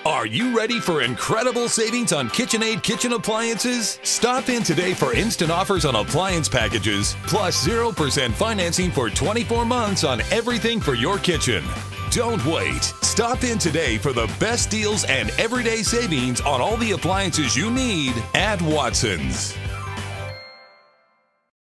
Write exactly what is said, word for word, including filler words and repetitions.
Are you ready for incredible savings on KitchenAid kitchen appliances? Stop in today for instant offers on appliance packages, plus zero percent financing for twenty-four months on everything for your kitchen. Don't wait. Stop in today for the best deals and everyday savings on all the appliances you need at Watson's.